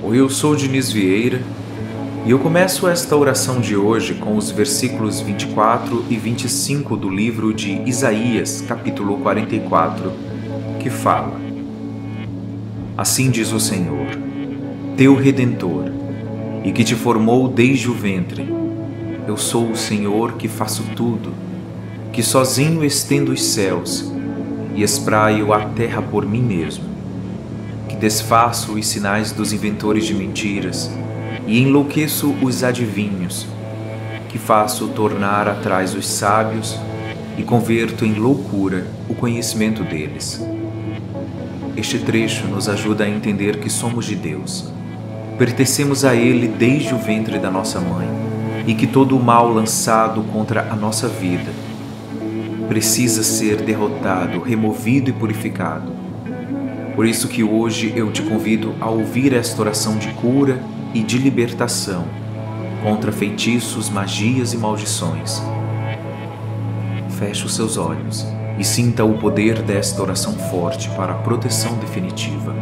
Oi, eu sou o Diniz Vieira e eu começo esta oração de hoje com os versículos 24 e 25 do livro de Isaías, capítulo 44, que fala: Assim diz o Senhor, teu Redentor, e que te formou desde o ventre. Eu sou o Senhor que faço tudo, que sozinho estendo os céus e espraio a terra por mim mesmo, que desfaço os sinais dos inventores de mentiras e enlouqueço os adivinhos, que faço tornar atrás os sábios e converto em loucura o conhecimento deles. Este trecho nos ajuda a entender que somos de Deus, pertencemos a Ele desde o ventre da nossa mãe e que todo o mal lançado contra a nossa vida precisa ser derrotado, removido e purificado. Por isso que hoje eu te convido a ouvir esta oração de cura e de libertação contra feitiços, magias e maldições. Feche os seus olhos e sinta o poder desta oração forte para a proteção definitiva.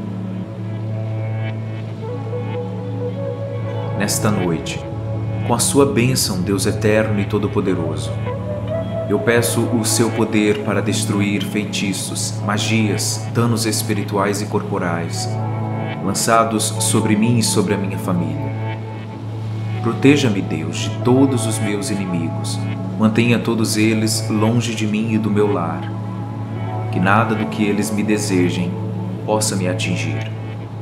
Nesta noite, com a sua bênção, Deus eterno e todo-poderoso, eu peço o seu poder para destruir feitiços, magias, danos espirituais e corporais, lançados sobre mim e sobre a minha família. Proteja-me, Deus, de todos os meus inimigos. Mantenha todos eles longe de mim e do meu lar. Que nada do que eles me desejem possa me atingir.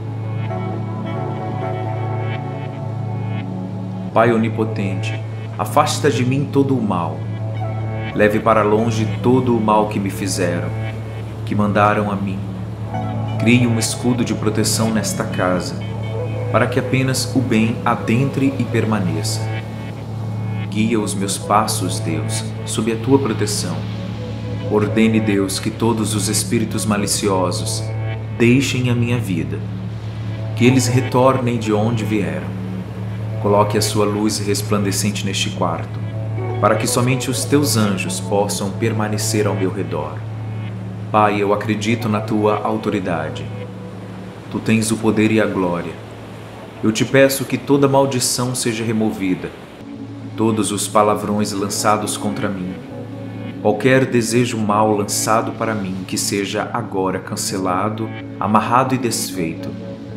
Pai onipotente, afasta de mim todo o mal. Leve para longe todo o mal que me fizeram, que mandaram a mim. Crie um escudo de proteção nesta casa, para que apenas o bem adentre e permaneça. Guia os meus passos, Deus, sob a tua proteção. Ordene, Deus, que todos os espíritos maliciosos deixem a minha vida, que eles retornem de onde vieram. Coloque a sua luz resplandecente neste quarto, para que somente os teus anjos possam permanecer ao meu redor. Pai, eu acredito na tua autoridade. Tu tens o poder e a glória. Eu te peço que toda maldição seja removida, todos os palavrões lançados contra mim, qualquer desejo mau lançado para mim, que seja agora cancelado, amarrado e desfeito.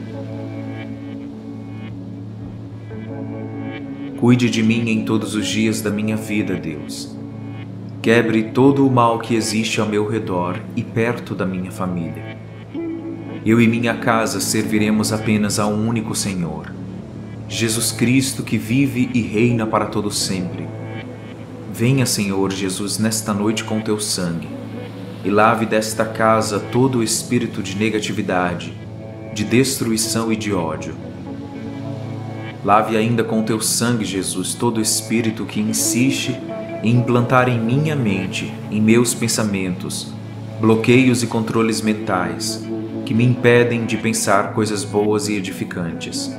Cuide de mim em todos os dias da minha vida, Deus. Quebre todo o mal que existe ao meu redor e perto da minha família. Eu e minha casa serviremos apenas a um único Senhor, Jesus Cristo, que vive e reina para todo sempre. Venha, Senhor Jesus, nesta noite com teu sangue e lave desta casa todo o espírito de negatividade, de destruição e de ódio. Lave ainda com teu sangue, Jesus, todo espírito que insiste em implantar em minha mente, em meus pensamentos, bloqueios e controles mentais que me impedem de pensar coisas boas e edificantes.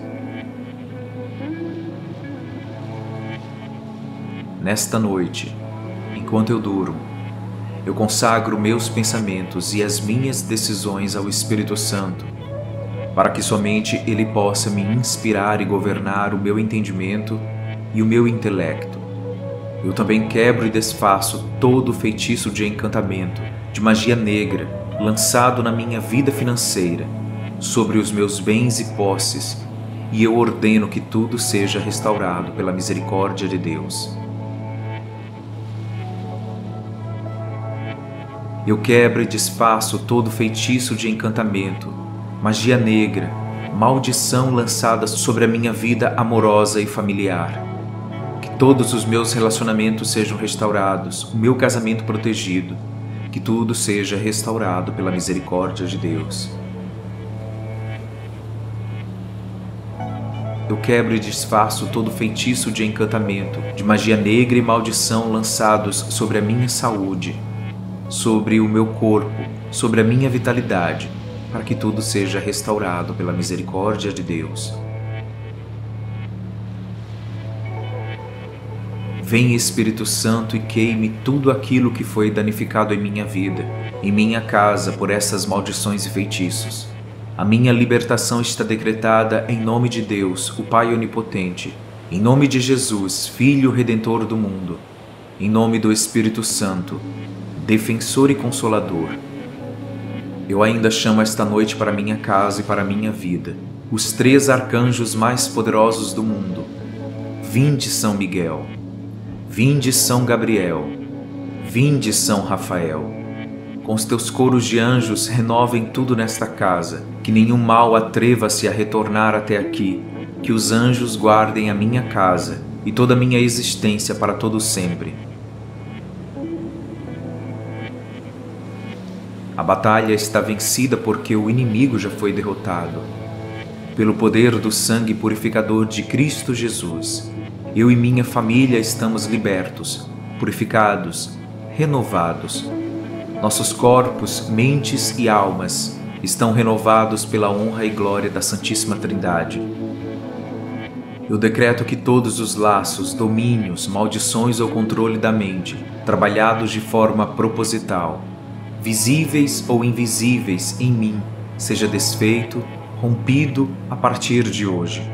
Nesta noite, enquanto eu durmo, eu consagro meus pensamentos e as minhas decisões ao Espírito Santo, para que somente Ele possa me inspirar e governar o meu entendimento e o meu intelecto. Eu também quebro e desfaço todo feitiço de encantamento, de magia negra, lançado na minha vida financeira, sobre os meus bens e posses, e eu ordeno que tudo seja restaurado pela misericórdia de Deus. Eu quebro e desfaço todo feitiço de encantamento, magia negra, maldição lançada sobre a minha vida amorosa e familiar. Que todos os meus relacionamentos sejam restaurados, o meu casamento protegido, que tudo seja restaurado pela misericórdia de Deus. Eu quebro e desfaço todo feitiço de encantamento, de magia negra e maldição lançados sobre a minha saúde, sobre o meu corpo, sobre a minha vitalidade, para que tudo seja restaurado pela misericórdia de Deus. Vem, Espírito Santo, e queime tudo aquilo que foi danificado em minha vida, em minha casa, por essas maldições e feitiços. A minha libertação está decretada em nome de Deus, o Pai Onipotente, em nome de Jesus, Filho Redentor do mundo, em nome do Espírito Santo, Defensor e Consolador. Eu ainda chamo esta noite para minha casa e para minha vida os 3 arcanjos mais poderosos do mundo. Vinde, São Miguel. Vinde, São Gabriel. Vinde, São Rafael. Com os teus coros de anjos, renovem tudo nesta casa, que nenhum mal atreva-se a retornar até aqui, que os anjos guardem a minha casa e toda a minha existência para todo sempre. A batalha está vencida porque o inimigo já foi derrotado. Pelo poder do sangue purificador de Cristo Jesus, eu e minha família estamos libertos, purificados, renovados. Nossos corpos, mentes e almas estão renovados pela honra e glória da Santíssima Trindade. Eu decreto que todos os laços, domínios, maldições ou controle da mente, trabalhados de forma proposital, visíveis ou invisíveis em mim, seja desfeito, rompido a partir de hoje.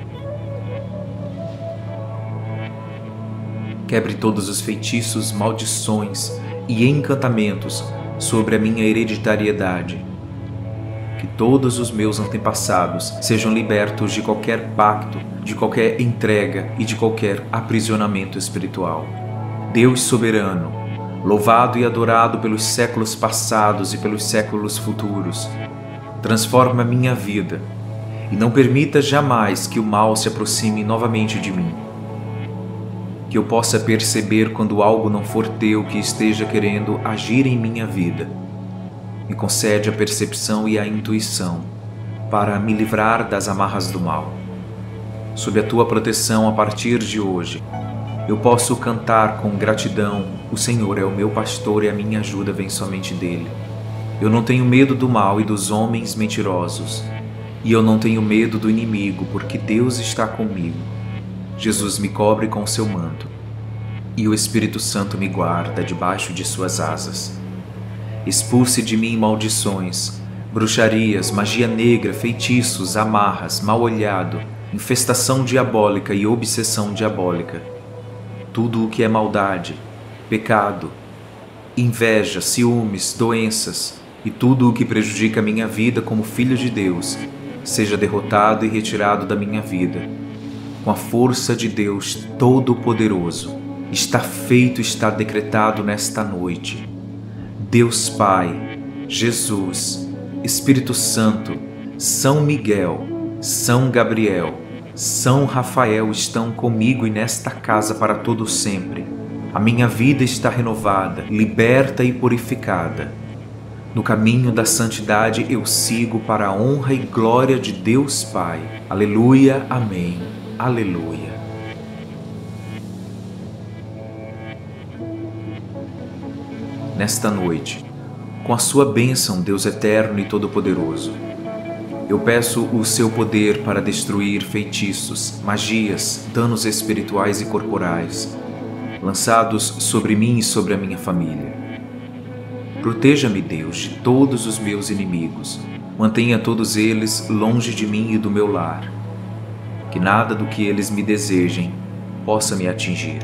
Quebre todos os feitiços, maldições e encantamentos sobre a minha hereditariedade. Que todos os meus antepassados sejam libertos de qualquer pacto, de qualquer entrega e de qualquer aprisionamento espiritual. Deus soberano, louvado e adorado pelos séculos passados e pelos séculos futuros, transforma minha vida e não permita jamais que o mal se aproxime novamente de mim. Que eu possa perceber quando algo não for teu que esteja querendo agir em minha vida. Me concede a percepção e a intuição para me livrar das amarras do mal. Sob a tua proteção a partir de hoje, eu posso cantar com gratidão: o Senhor é o meu pastor e a minha ajuda vem somente dele. Eu não tenho medo do mal e dos homens mentirosos, e eu não tenho medo do inimigo, porque Deus está comigo. Jesus me cobre com seu manto, e o Espírito Santo me guarda debaixo de suas asas. Expulse de mim maldições, bruxarias, magia negra, feitiços, amarras, mal-olhado, infestação diabólica e obsessão diabólica. Tudo o que é maldade, pecado, inveja, ciúmes, doenças e tudo o que prejudica a minha vida como filho de Deus, seja derrotado e retirado da minha vida. Com a força de Deus Todo-Poderoso, está feito, está decretado nesta noite. Deus Pai, Jesus, Espírito Santo, São Miguel, São Gabriel, São Rafael estão comigo e nesta casa para todo sempre. A minha vida está renovada, liberta e purificada. No caminho da santidade eu sigo para a honra e glória de Deus Pai. Aleluia, amém, aleluia. Nesta noite, com a sua bênção, Deus eterno e todo-poderoso, eu peço o seu poder para destruir feitiços, magias, danos espirituais e corporais, lançados sobre mim e sobre a minha família. Proteja-me, Deus, de todos os meus inimigos. Mantenha todos eles longe de mim e do meu lar. Que nada do que eles me desejem possa me atingir.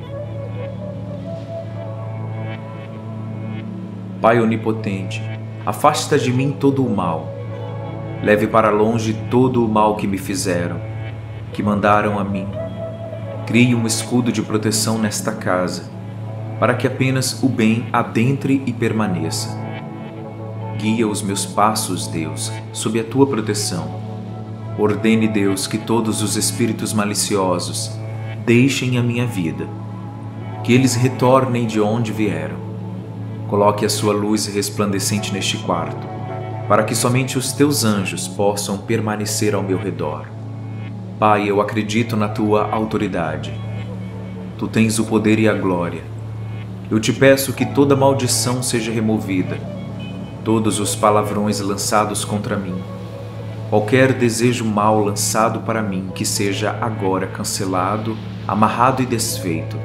Pai onipotente, afasta de mim todo o mal. Leve para longe todo o mal que me fizeram, que mandaram a mim. Crie um escudo de proteção nesta casa, para que apenas o bem adentre e permaneça. Guia os meus passos, Deus, sob a tua proteção. Ordene, Deus, que todos os espíritos maliciosos deixem a minha vida, que eles retornem de onde vieram. Coloque a sua luz resplandecente neste quarto, para que somente os teus anjos possam permanecer ao meu redor. Pai, eu acredito na tua autoridade. Tu tens o poder e a glória. Eu te peço que toda maldição seja removida, todos os palavrões lançados contra mim, qualquer desejo mau lançado para mim, que seja agora cancelado, amarrado e desfeito.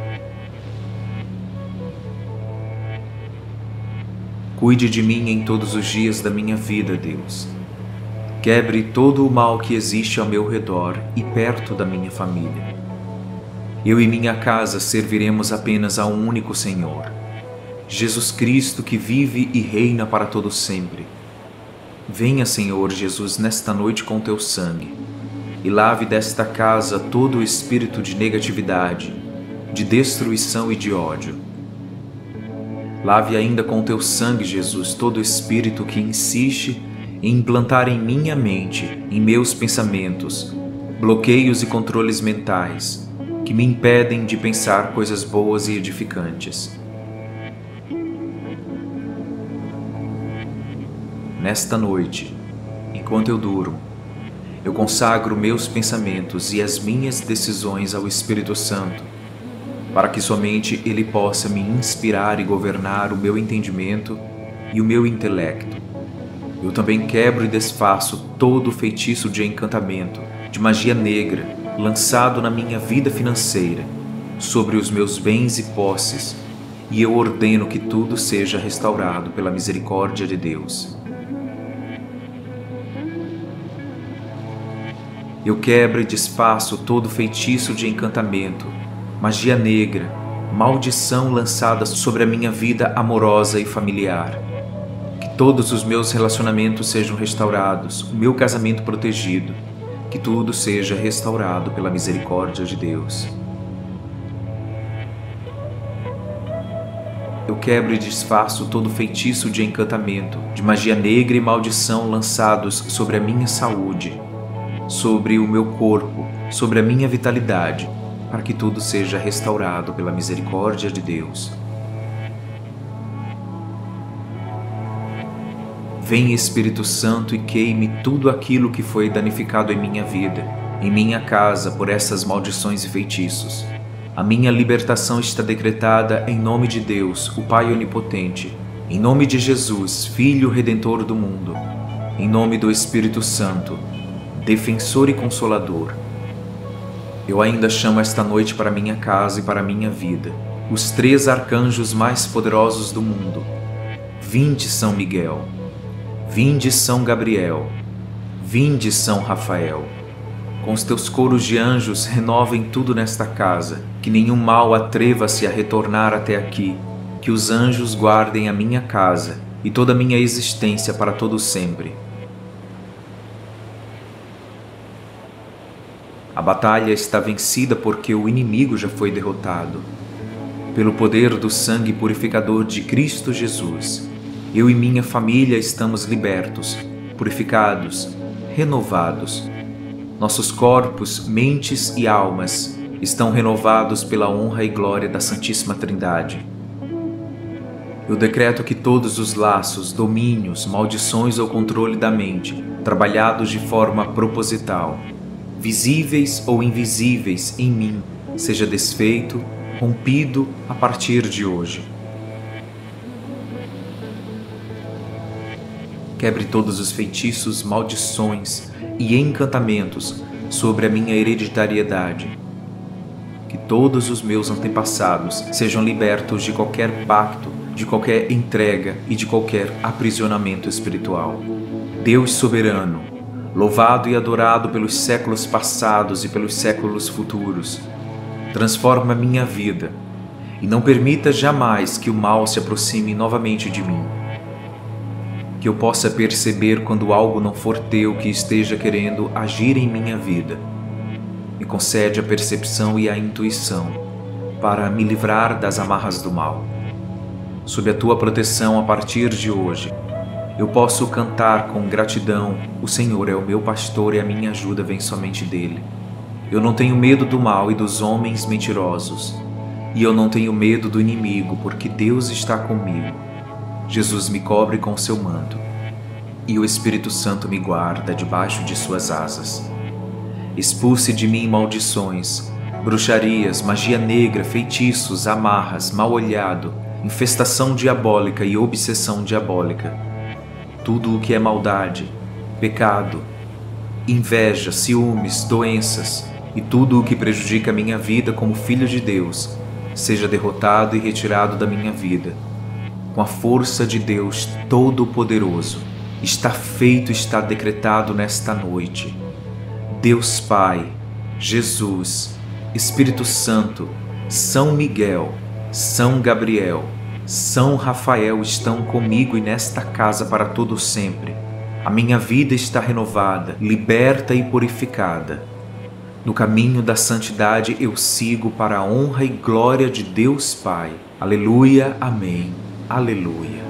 Cuide de mim em todos os dias da minha vida, Deus. Quebre todo o mal que existe ao meu redor e perto da minha família. Eu e minha casa serviremos apenas a um único Senhor, Jesus Cristo, que vive e reina para todo sempre. Venha, Senhor Jesus, nesta noite com teu sangue e lave desta casa todo o espírito de negatividade, de destruição e de ódio. Lave ainda com teu sangue, Jesus, todo espírito que insiste em implantar em minha mente, em meus pensamentos, bloqueios e controles mentais que me impedem de pensar coisas boas e edificantes. Nesta noite, enquanto eu durmo, eu consagro meus pensamentos e as minhas decisões ao Espírito Santo, para que somente Ele possa me inspirar e governar o meu entendimento e o meu intelecto. Eu também quebro e desfaço todo feitiço de encantamento, de magia negra, lançado na minha vida financeira, sobre os meus bens e posses, e eu ordeno que tudo seja restaurado pela misericórdia de Deus. Eu quebro e desfaço todo feitiço de encantamento, magia negra, maldição lançada sobre a minha vida amorosa e familiar. Que todos os meus relacionamentos sejam restaurados, o meu casamento protegido, que tudo seja restaurado pela misericórdia de Deus. Eu quebro e desfaço todo feitiço de encantamento, de magia negra e maldição lançados sobre a minha saúde, sobre o meu corpo, sobre a minha vitalidade, para que tudo seja restaurado pela misericórdia de Deus. Vem, Espírito Santo, e queime tudo aquilo que foi danificado em minha vida, em minha casa, por essas maldições e feitiços. A minha libertação está decretada em nome de Deus, o Pai Onipotente, em nome de Jesus, Filho Redentor do mundo, em nome do Espírito Santo, Defensor e Consolador. Eu ainda chamo esta noite para minha casa e para minha vida os 3 arcanjos mais poderosos do mundo. Vinde, São Miguel. Vinde, São Gabriel. Vinde, São Rafael. Com os teus coros de anjos, renovem tudo nesta casa, que nenhum mal atreva-se a retornar até aqui, que os anjos guardem a minha casa e toda a minha existência para todo sempre. A batalha está vencida porque o inimigo já foi derrotado. Pelo poder do sangue purificador de Cristo Jesus, eu e minha família estamos libertos, purificados, renovados. Nossos corpos, mentes e almas estão renovados pela honra e glória da Santíssima Trindade. Eu decreto que todos os laços, domínios, maldições ou controle da mente, trabalhados de forma proposital, visíveis ou invisíveis em mim, seja desfeito, rompido a partir de hoje. Quebre todos os feitiços, maldições e encantamentos sobre a minha hereditariedade. Que todos os meus antepassados sejam libertos de qualquer pacto, de qualquer entrega e de qualquer aprisionamento espiritual. Deus soberano, louvado e adorado pelos séculos passados e pelos séculos futuros, transforma minha vida e não permita jamais que o mal se aproxime novamente de mim. Que eu possa perceber quando algo não for teu que esteja querendo agir em minha vida. Me concede a percepção e a intuição para me livrar das amarras do mal. Sob a tua proteção a partir de hoje, eu posso cantar com gratidão: o Senhor é o meu pastor e a minha ajuda vem somente dele. Eu não tenho medo do mal e dos homens mentirosos, e eu não tenho medo do inimigo, porque Deus está comigo. Jesus me cobre com seu manto, e o Espírito Santo me guarda debaixo de suas asas. Expulse de mim maldições, bruxarias, magia negra, feitiços, amarras, mal-olhado, infestação diabólica e obsessão diabólica. Tudo o que é maldade, pecado, inveja, ciúmes, doenças e tudo o que prejudica a minha vida como filho de Deus, seja derrotado e retirado da minha vida, com a força de Deus Todo-Poderoso, Está feito, está decretado nesta noite. Deus Pai, Jesus, Espírito Santo, São Miguel, São Gabriel, São Rafael estão comigo e nesta casa para todo sempre. A minha vida está renovada, liberta e purificada. No caminho da santidade eu sigo para a honra e glória de Deus Pai. Aleluia, amém, aleluia.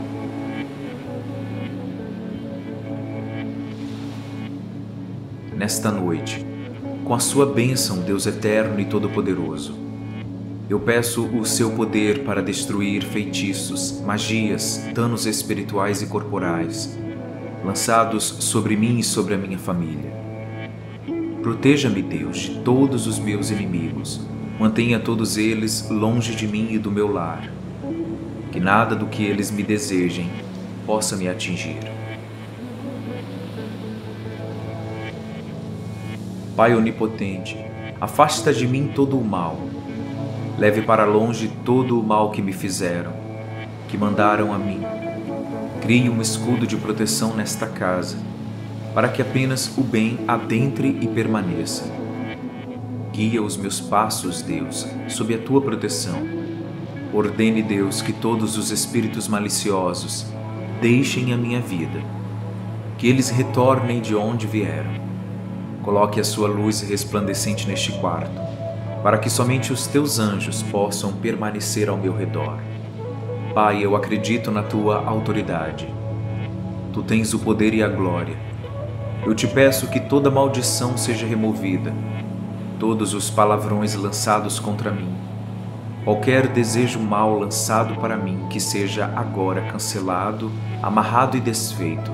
Nesta noite, com a sua bênção, Deus eterno e todo-poderoso, eu peço o seu poder para destruir feitiços, magias, danos espirituais e corporais, lançados sobre mim e sobre a minha família. Proteja-me, Deus, de todos os meus inimigos. Mantenha todos eles longe de mim e do meu lar. Que nada do que eles me desejem possa me atingir. Pai onipotente, afasta de mim todo o mal. Leve para longe todo o mal que me fizeram, que mandaram a mim. Crie um escudo de proteção nesta casa, para que apenas o bem adentre e permaneça. Guia os meus passos, Deus, sob a tua proteção. Ordene, Deus, que todos os espíritos maliciosos deixem a minha vida, que eles retornem de onde vieram. Coloque a sua luz resplandecente neste quarto, para que somente os teus anjos possam permanecer ao meu redor. Pai, eu acredito na tua autoridade. Tu tens o poder e a glória. Eu te peço que toda maldição seja removida, todos os palavrões lançados contra mim, qualquer desejo mau lançado para mim, que seja agora cancelado, amarrado e desfeito.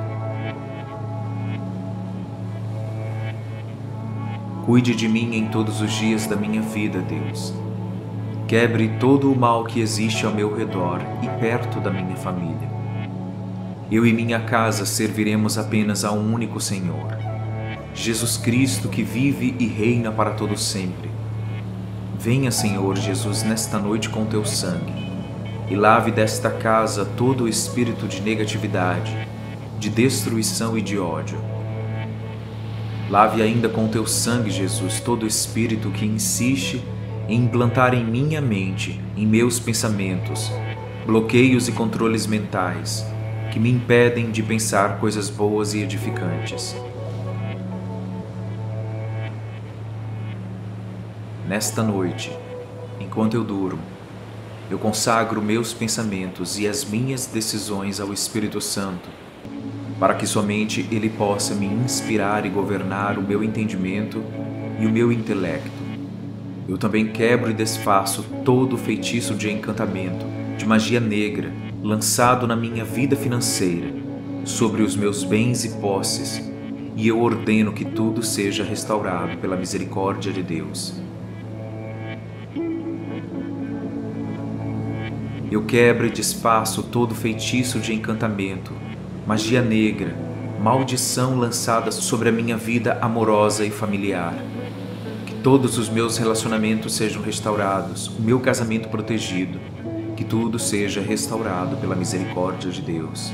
Cuide de mim em todos os dias da minha vida, Deus. Quebre todo o mal que existe ao meu redor e perto da minha família. Eu e minha casa serviremos apenas a um único Senhor, Jesus Cristo, que vive e reina para todo sempre. Venha, Senhor Jesus, nesta noite com teu sangue e lave desta casa todo o espírito de negatividade, de destruição e de ódio. Lave ainda com teu sangue, Jesus, todo espírito que insiste em implantar em minha mente, em meus pensamentos, bloqueios e controles mentais que me impedem de pensar coisas boas e edificantes. Nesta noite, enquanto eu durmo, eu consagro meus pensamentos e as minhas decisões ao Espírito Santo, para que somente Ele possa me inspirar e governar o meu entendimento e o meu intelecto. Eu também quebro e desfaço todo feitiço de encantamento, de magia negra, lançado na minha vida financeira, sobre os meus bens e posses, e eu ordeno que tudo seja restaurado pela misericórdia de Deus. Eu quebro e desfaço todo feitiço de encantamento, magia negra, maldição lançada sobre a minha vida amorosa e familiar. Que todos os meus relacionamentos sejam restaurados, o meu casamento protegido, que tudo seja restaurado pela misericórdia de Deus.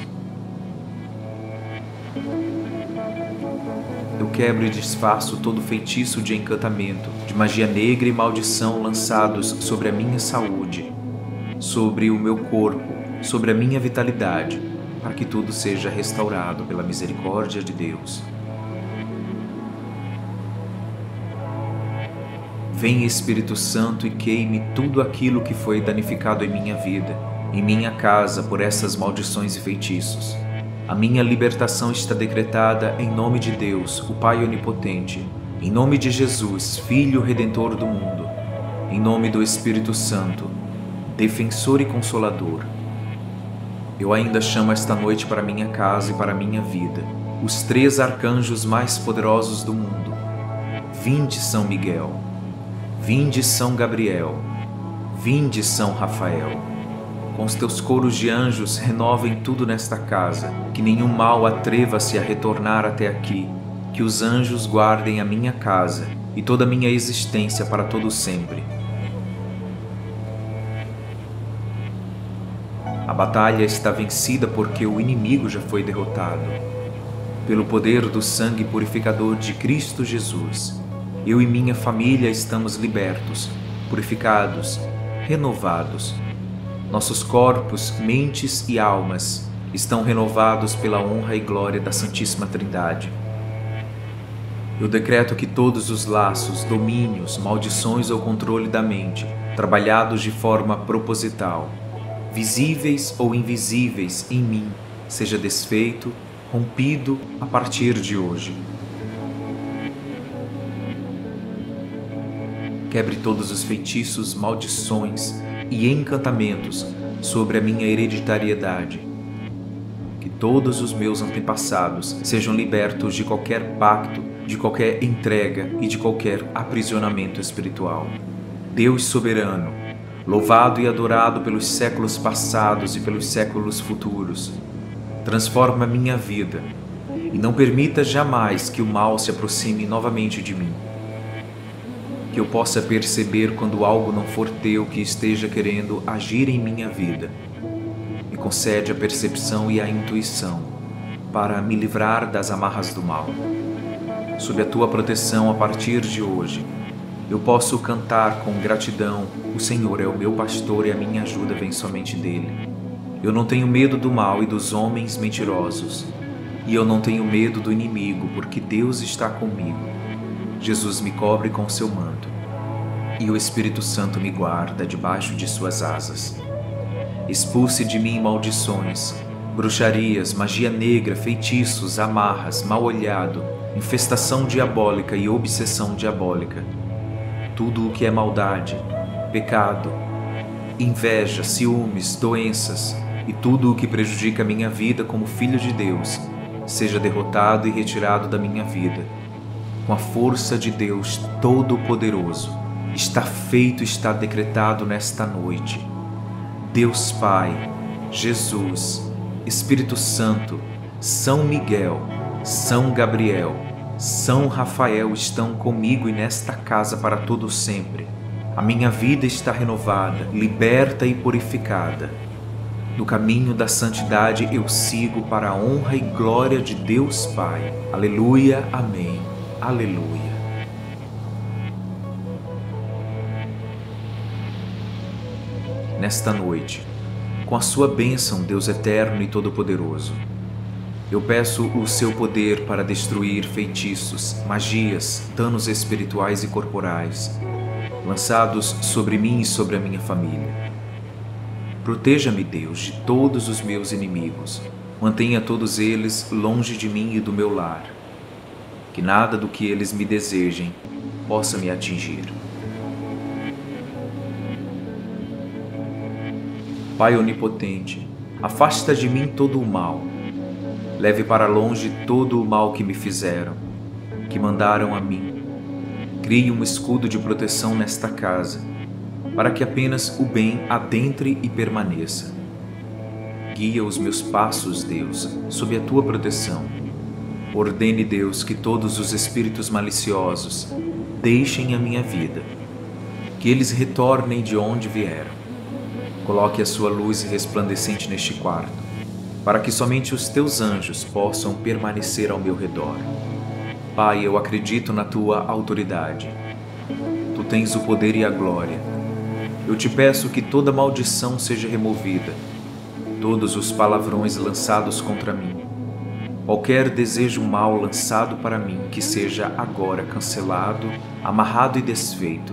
Eu quebro e desfaço todo feitiço de encantamento, de magia negra e maldição lançados sobre a minha saúde, sobre o meu corpo, sobre a minha vitalidade, para que tudo seja restaurado pela misericórdia de Deus. Vem, Espírito Santo, e queime tudo aquilo que foi danificado em minha vida, em minha casa, por essas maldições e feitiços. A minha libertação está decretada em nome de Deus, o Pai Onipotente, em nome de Jesus, Filho Redentor do mundo, em nome do Espírito Santo, Defensor e Consolador. Eu ainda chamo esta noite para minha casa e para minha vida os 3 arcanjos mais poderosos do mundo. Vinde, São Miguel. Vinde, São Gabriel. Vinde, São Rafael. Com os teus coros de anjos, renovem tudo nesta casa, que nenhum mal atreva-se a retornar até aqui, que os anjos guardem a minha casa e toda a minha existência para todo sempre. A batalha está vencida porque o inimigo já foi derrotado. Pelo poder do sangue purificador de Cristo Jesus, eu e minha família estamos libertos, purificados, renovados. Nossos corpos, mentes e almas estão renovados pela honra e glória da Santíssima Trindade. Eu decreto que todos os laços, domínios, maldições ou controle da mente, trabalhados de forma proposital, visíveis ou invisíveis em mim, seja desfeito, rompido a partir de hoje. Quebre todos os feitiços, maldições e encantamentos sobre a minha hereditariedade. Que todos os meus antepassados sejam libertos de qualquer pacto, de qualquer entrega e de qualquer aprisionamento espiritual. Deus soberano, louvado e adorado pelos séculos passados e pelos séculos futuros, transforma minha vida e não permita jamais que o mal se aproxime novamente de mim. Que eu possa perceber quando algo não for teu que esteja querendo agir em minha vida. Me concede a percepção e a intuição para me livrar das amarras do mal. Sob a tua proteção a partir de hoje, eu posso cantar com gratidão: o Senhor é o meu pastor e a minha ajuda vem somente dele. Eu não tenho medo do mal e dos homens mentirosos, e eu não tenho medo do inimigo, porque Deus está comigo. Jesus me cobre com seu manto, e o Espírito Santo me guarda debaixo de suas asas. Expulse de mim maldições, bruxarias, magia negra, feitiços, amarras, mal-olhado, infestação diabólica e obsessão diabólica. Tudo o que é maldade, pecado, inveja, ciúmes, doenças e tudo o que prejudica a minha vida como filho de Deus, seja derrotado e retirado da minha vida. Com a força de Deus Todo-Poderoso, está feito, está decretado nesta noite. Deus Pai, Jesus, Espírito Santo, São Miguel, São Gabriel, São Rafael estão comigo e nesta casa para todo sempre. A minha vida está renovada, liberta e purificada. No caminho da santidade eu sigo para a honra e glória de Deus Pai. Aleluia, amém. Aleluia. Nesta noite, com a sua bênção, Deus eterno e todo-poderoso, eu peço o seu poder para destruir feitiços, magias, danos espirituais e corporais, lançados sobre mim e sobre a minha família. Proteja-me, Deus, de todos os meus inimigos. Mantenha todos eles longe de mim e do meu lar. Que nada do que eles me desejem possa me atingir. Pai onipotente, afasta de mim todo o mal. Leve para longe todo o mal que me fizeram, que mandaram a mim. Crie um escudo de proteção nesta casa, para que apenas o bem adentre e permaneça. Guia os meus passos, Deus, sob a tua proteção. Ordene, Deus, que todos os espíritos maliciosos deixem a minha vida, que eles retornem de onde vieram. Coloque a sua luz resplandecente neste quarto, para que somente os teus anjos possam permanecer ao meu redor. Pai, eu acredito na tua autoridade. Tu tens o poder e a glória. Eu te peço que toda maldição seja removida, todos os palavrões lançados contra mim, qualquer desejo mau lançado para mim, que seja agora cancelado, amarrado e desfeito.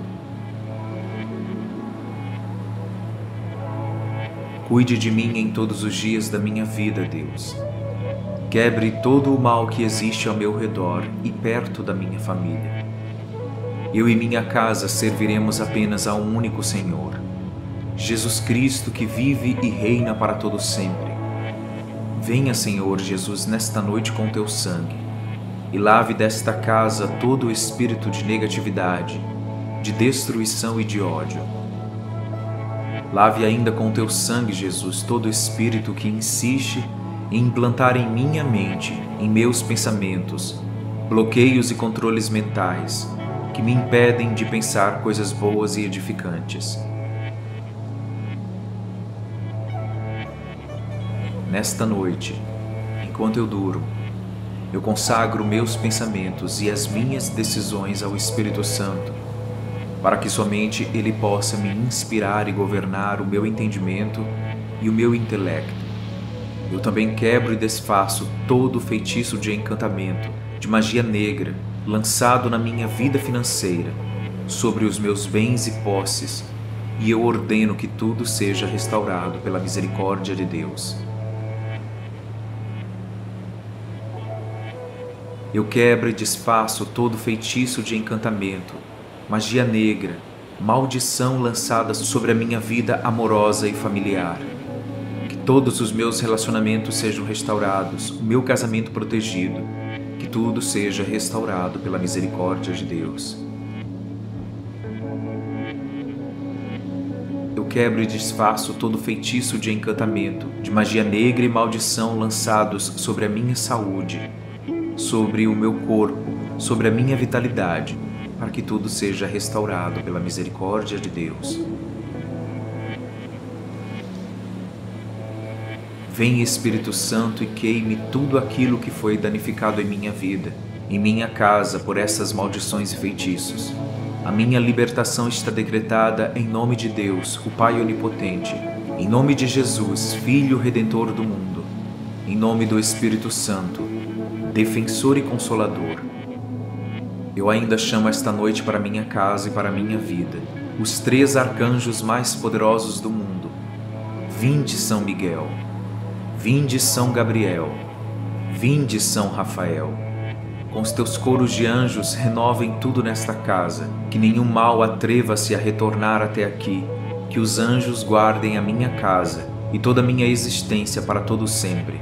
Cuide de mim em todos os dias da minha vida, Deus. Quebre todo o mal que existe ao meu redor e perto da minha família. Eu e minha casa serviremos apenas a um único Senhor, Jesus Cristo, que vive e reina para todo sempre. Venha, Senhor Jesus, nesta noite com teu sangue e lave desta casa todo o espírito de negatividade, de destruição e de ódio. Lave ainda com teu sangue, Jesus, todo espírito que insiste em implantar em minha mente, em meus pensamentos, bloqueios e controles mentais que me impedem de pensar coisas boas e edificantes. Nesta noite, enquanto eu durmo, Eu consagro meus pensamentos e as minhas decisões ao Espírito Santo, para que somente Ele possa me inspirar e governar o meu entendimento e o meu intelecto. Eu também quebro e desfaço todo feitiço de encantamento, de magia negra, lançado na minha vida financeira, sobre os meus bens e posses, e eu ordeno que tudo seja restaurado pela misericórdia de Deus. Eu quebro e desfaço todo feitiço de encantamento, magia negra, maldição lançada sobre a minha vida amorosa e familiar. Que todos os meus relacionamentos sejam restaurados, o meu casamento protegido, que tudo seja restaurado pela misericórdia de Deus. Eu quebro e desfaço todo feitiço de encantamento, de magia negra e maldição lançados sobre a minha saúde, sobre o meu corpo, sobre a minha vitalidade, para que tudo seja restaurado pela misericórdia de Deus. Vem, Espírito Santo, e queime tudo aquilo que foi danificado em minha vida, em minha casa, por essas maldições e feitiços. A minha libertação está decretada em nome de Deus, o Pai Onipotente, em nome de Jesus, Filho Redentor do mundo, em nome do Espírito Santo, Defensor e Consolador. Eu ainda chamo esta noite para minha casa e para minha vida os 3 arcanjos mais poderosos do mundo. Vinde, São Miguel. Vinde, São Gabriel. Vinde, São Rafael. Com os teus coros de anjos, renovem tudo nesta casa, que nenhum mal atreva-se a retornar até aqui, que os anjos guardem a minha casa e toda a minha existência para todo sempre.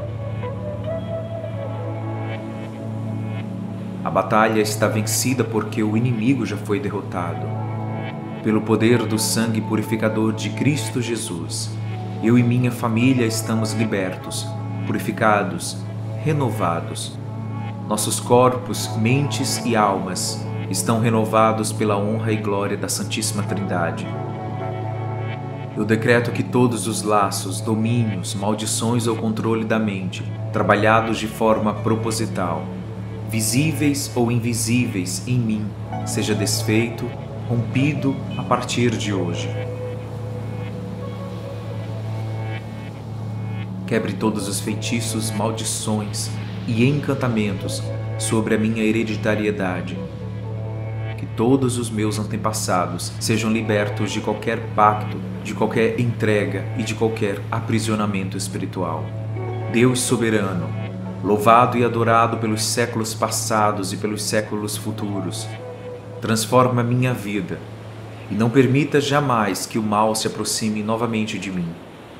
A batalha está vencida porque o inimigo já foi derrotado. Pelo poder do sangue purificador de Cristo Jesus, eu e minha família estamos libertos, purificados, renovados. Nossos corpos, mentes e almas estão renovados pela honra e glória da Santíssima Trindade. Eu decreto que todos os laços, domínios, maldições ou controle da mente, trabalhados de forma proposital, visíveis ou invisíveis em mim, seja desfeito, rompido a partir de hoje. Quebre todos os feitiços, maldições e encantamentos sobre a minha hereditariedade. Que todos os meus antepassados sejam libertos de qualquer pacto, de qualquer entrega e de qualquer aprisionamento espiritual. Deus soberano, louvado e adorado pelos séculos passados e pelos séculos futuros, transforma minha vida e não permita jamais que o mal se aproxime novamente de mim.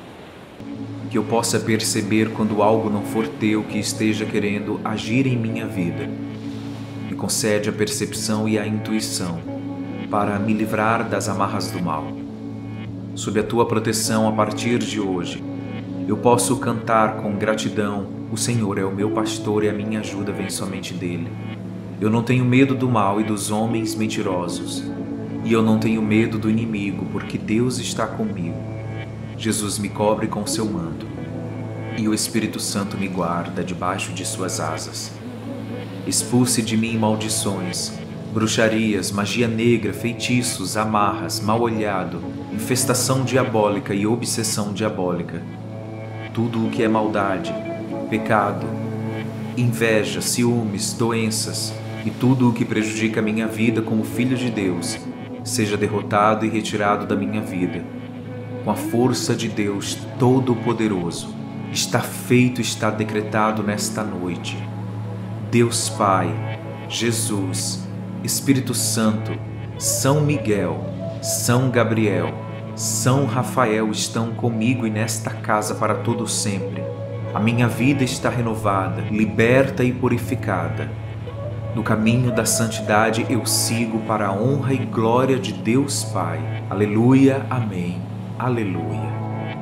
Que eu possa perceber quando algo não for teu que esteja querendo agir em minha vida. Me concede a percepção e a intuição para me livrar das amarras do mal. Sob a tua proteção a partir de hoje, eu posso cantar com gratidão: o Senhor é o meu pastor e a minha ajuda vem somente dele. Eu não tenho medo do mal e dos homens mentirosos, e eu não tenho medo do inimigo, porque Deus está comigo. Jesus me cobre com seu manto, e o Espírito Santo me guarda debaixo de suas asas. Expulse de mim maldições, bruxarias, magia negra, feitiços, amarras, mal-olhado, infestação diabólica e obsessão diabólica. Tudo o que é maldade, pecado, inveja, ciúmes, doenças e tudo o que prejudica a minha vida como filho de Deus, seja derrotado e retirado da minha vida. Com a força de Deus Todo-Poderoso, está feito, está decretado nesta noite. Deus Pai, Jesus, Espírito Santo, São Miguel, São Gabriel, São Rafael estão comigo e nesta casa para todo sempre. A minha vida está renovada, liberta e purificada. No caminho da santidade eu sigo para a honra e glória de Deus Pai. Aleluia, amém, aleluia.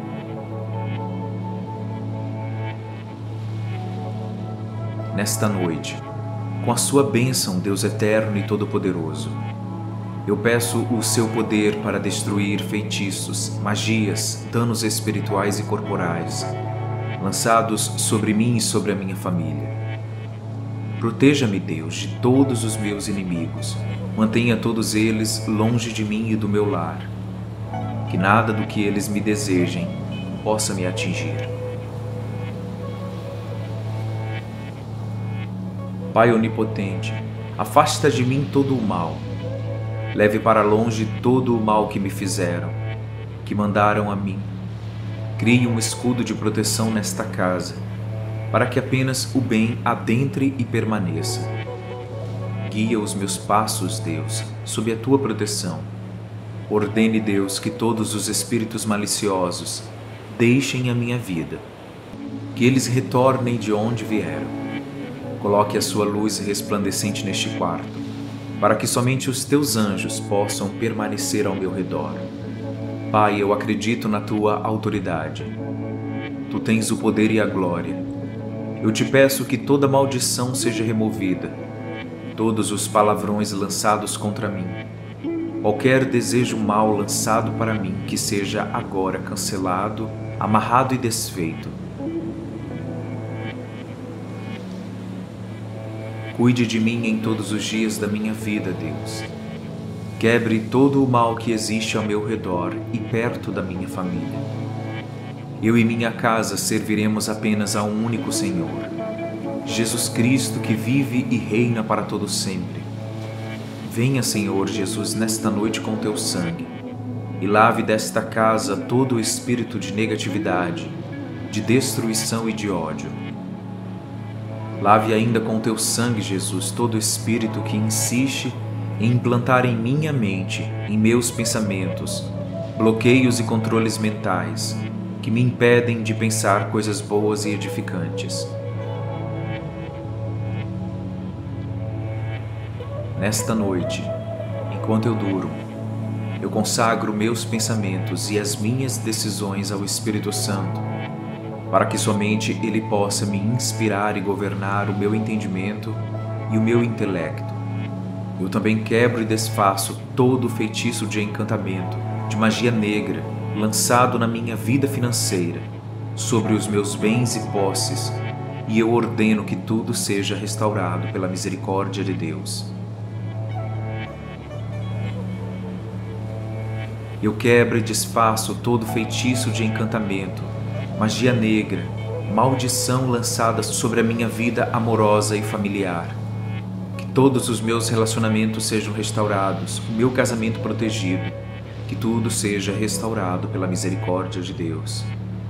Nesta noite, com a sua bênção, Deus eterno e todo-poderoso, eu peço o seu poder para destruir feitiços, magias, danos espirituais e corporais, lançados sobre mim e sobre a minha família. Proteja-me, Deus, de todos os meus inimigos. Mantenha todos eles longe de mim e do meu lar. Que nada do que eles me desejem possa me atingir. Pai onipotente, afasta de mim todo o mal. Leve para longe todo o mal que me fizeram, que mandaram a mim. Crie um escudo de proteção nesta casa, para que apenas o bem adentre e permaneça. Guia os meus passos, Deus, sob a tua proteção. Ordene, Deus, que todos os espíritos maliciosos deixem a minha vida, que eles retornem de onde vieram. Coloque a sua luz resplandecente neste quarto, para que somente os teus anjos possam permanecer ao meu redor. Pai, eu acredito na tua autoridade. Tu tens o poder e a glória. Eu te peço que toda maldição seja removida, todos os palavrões lançados contra mim, qualquer desejo mau lançado para mim, que seja agora cancelado, amarrado e desfeito. Cuide de mim em todos os dias da minha vida, Deus. Quebre todo o mal que existe ao meu redor e perto da minha família. Eu e minha casa serviremos apenas a um único Senhor, Jesus Cristo, que vive e reina para todo sempre. Venha, Senhor Jesus, nesta noite com teu sangue e lave desta casa todo o espírito de negatividade, de destruição e de ódio. Lave ainda com teu sangue, Jesus, todo espírito que insiste em implantar em minha mente, em meus pensamentos, bloqueios e controles mentais que me impedem de pensar coisas boas e edificantes. Nesta noite, enquanto eu durmo, eu consagro meus pensamentos e as minhas decisões ao Espírito Santo, para que somente Ele possa me inspirar e governar o meu entendimento e o meu intelecto. Eu também quebro e desfaço todo feitiço de encantamento, de magia negra, lançado na minha vida financeira, sobre os meus bens e posses, e eu ordeno que tudo seja restaurado pela misericórdia de Deus. Eu quebro e desfaço todo feitiço de encantamento, magia negra, maldição lançada sobre a minha vida amorosa e familiar. Que todos os meus relacionamentos sejam restaurados, o meu casamento protegido, que tudo seja restaurado pela misericórdia de Deus.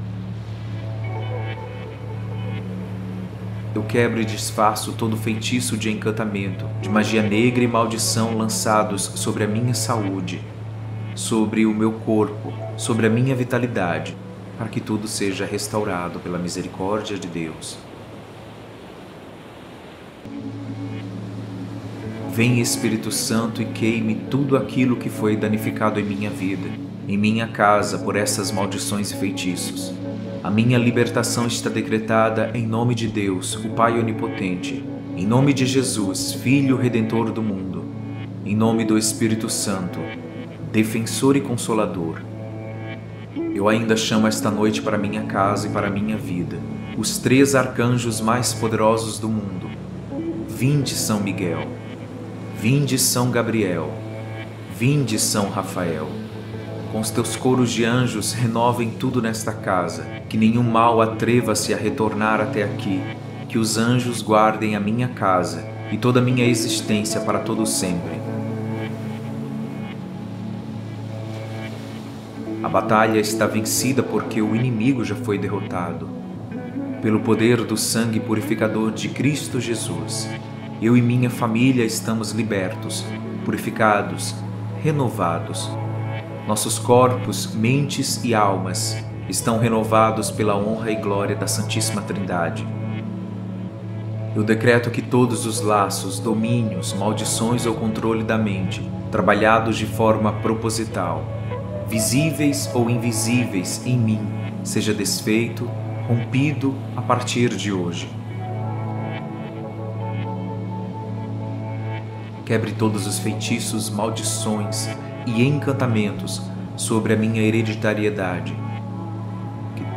Eu quebro e desfaço todo feitiço de encantamento, de magia negra e maldição lançados sobre a minha saúde, sobre o meu corpo, sobre a minha vitalidade, para que tudo seja restaurado pela misericórdia de Deus. Vem, Espírito Santo, e queime tudo aquilo que foi danificado em minha vida, em minha casa, por essas maldições e feitiços. A minha libertação está decretada em nome de Deus, o Pai Onipotente, em nome de Jesus, Filho Redentor do mundo, em nome do Espírito Santo, Defensor e Consolador. Eu ainda chamo esta noite para minha casa e para minha vida os 3 arcanjos mais poderosos do mundo. Vinde, São Miguel. Vinde, São Gabriel. Vinde, São Rafael. Com os teus coros de anjos, renovem tudo nesta casa, que nenhum mal atreva-se a retornar até aqui, que os anjos guardem a minha casa e toda a minha existência para todo sempre. A batalha está vencida porque o inimigo já foi derrotado. Pelo poder do sangue purificador de Cristo Jesus, eu e minha família estamos libertos, purificados, renovados. Nossos corpos, mentes e almas estão renovados pela honra e glória da Santíssima Trindade. Eu decreto que todos os laços, domínios, maldições ou controle da mente, trabalhados de forma proposital, visíveis ou invisíveis em mim, seja desfeito, rompido a partir de hoje. Quebre todos os feitiços, maldições e encantamentos sobre a minha hereditariedade. Que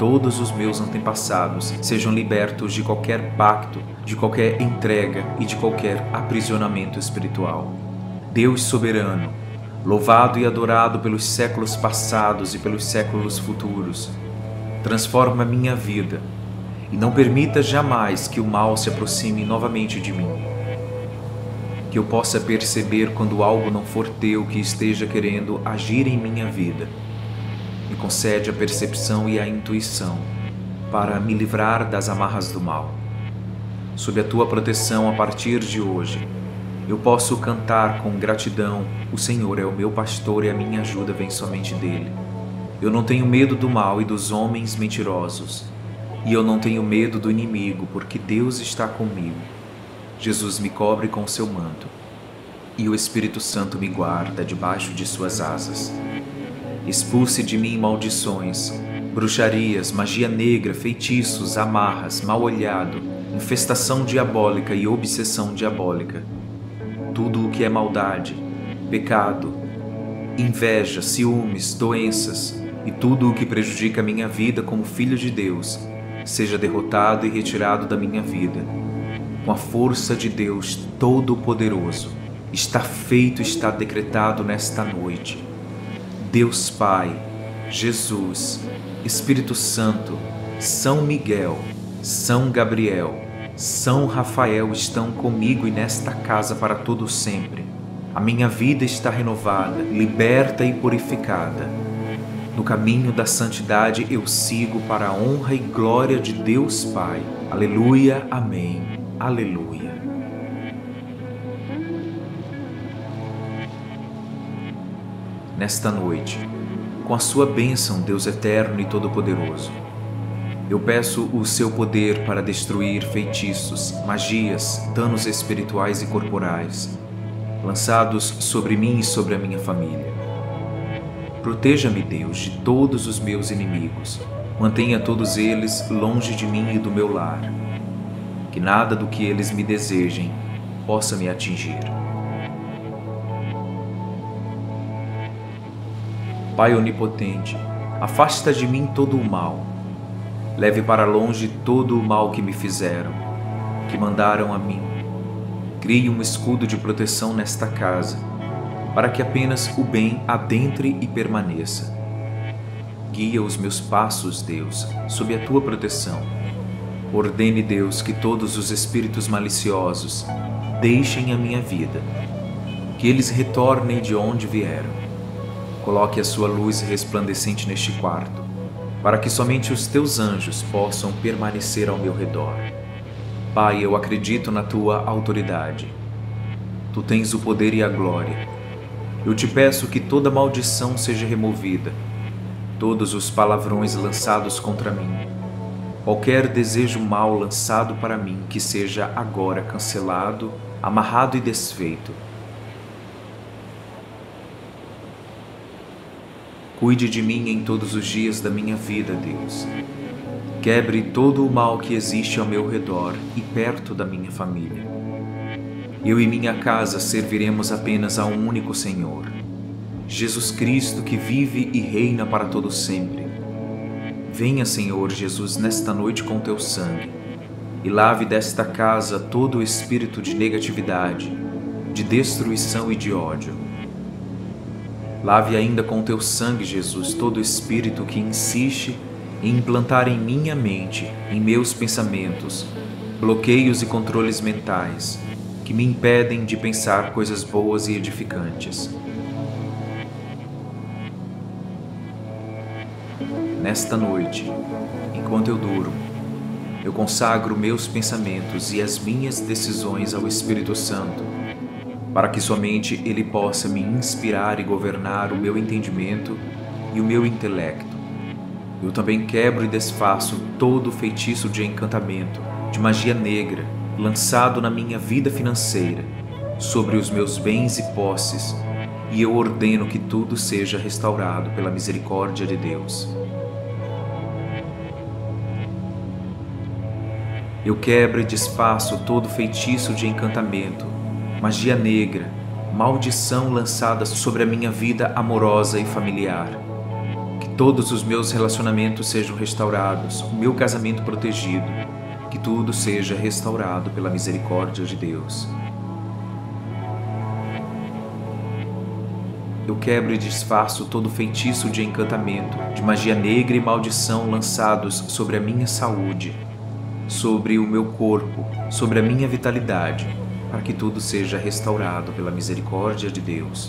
todos os meus antepassados sejam libertos de qualquer pacto, de qualquer entrega e de qualquer aprisionamento espiritual. Deus soberano, louvado e adorado pelos séculos passados e pelos séculos futuros, transforma minha vida e não permita jamais que o mal se aproxime novamente de mim. Que eu possa perceber quando algo não for teu que esteja querendo agir em minha vida. Me concede a percepção e a intuição para me livrar das amarras do mal. Sob a tua proteção a partir de hoje, eu posso cantar com gratidão: o Senhor é o meu pastor e a minha ajuda vem somente dele. Eu não tenho medo do mal e dos homens mentirosos, e eu não tenho medo do inimigo, porque Deus está comigo. Jesus me cobre com o seu manto, e o Espírito Santo me guarda debaixo de suas asas. Expulse de mim maldições, bruxarias, magia negra, feitiços, amarras, mal-olhado, infestação diabólica e obsessão diabólica. Tudo o que é maldade, pecado, inveja, ciúmes, doenças e tudo o que prejudica a minha vida como filho de Deus, seja derrotado e retirado da minha vida. Com a força de Deus Todo-Poderoso, está feito, está decretado nesta noite. Deus Pai, Jesus, Espírito Santo, São Miguel, São Gabriel, São Rafael estão comigo e nesta casa para todo sempre. A minha vida está renovada, liberta e purificada. No caminho da santidade eu sigo para a honra e glória de Deus Pai. Aleluia, amém, aleluia. Nesta noite, com a sua bênção, Deus eterno e todo-poderoso, eu peço o seu poder para destruir feitiços, magias, danos espirituais e corporais, lançados sobre mim e sobre a minha família. Proteja-me, Deus, de todos os meus inimigos. Mantenha todos eles longe de mim e do meu lar. Que nada do que eles me desejem possa me atingir. Pai onipotente, afasta de mim todo o mal. Leve para longe todo o mal que me fizeram, que mandaram a mim. Crie um escudo de proteção nesta casa, para que apenas o bem adentre e permaneça. Guia os meus passos, Deus, sob a tua proteção. Ordene, Deus, que todos os espíritos maliciosos deixem a minha vida, que eles retornem de onde vieram. Coloque a sua luz resplandecente neste quarto, para que somente os teus anjos possam permanecer ao meu redor. Pai, eu acredito na tua autoridade. Tu tens o poder e a glória. Eu te peço que toda maldição seja removida, todos os palavrões lançados contra mim, qualquer desejo mau lançado para mim, que seja agora cancelado, amarrado e desfeito. Cuide de mim em todos os dias da minha vida, Deus. Quebre todo o mal que existe ao meu redor e perto da minha família. Eu e minha casa serviremos apenas a um único Senhor, Jesus Cristo, que vive e reina para todo sempre. Venha, Senhor Jesus, nesta noite com teu sangue e lave desta casa todo o espírito de negatividade, de destruição e de ódio. Lave ainda com teu sangue, Jesus, todo espírito que insiste em implantar em minha mente, em meus pensamentos, bloqueios e controles mentais que me impedem de pensar coisas boas e edificantes. Nesta noite, enquanto eu durmo, eu consagro meus pensamentos e as minhas decisões ao Espírito Santo, para que somente Ele possa me inspirar e governar o meu entendimento e o meu intelecto. Eu também quebro e desfaço todo feitiço de encantamento, de magia negra, lançado na minha vida financeira, sobre os meus bens e posses, e eu ordeno que tudo seja restaurado pela misericórdia de Deus. Eu quebro e desfaço todo feitiço de encantamento, magia negra, maldição lançada sobre a minha vida amorosa e familiar. Que todos os meus relacionamentos sejam restaurados, o meu casamento protegido, que tudo seja restaurado pela misericórdia de Deus. Eu quebro e desfaço todo feitiço de encantamento, de magia negra e maldição lançados sobre a minha saúde, sobre o meu corpo, sobre a minha vitalidade, para que tudo seja restaurado pela misericórdia de Deus.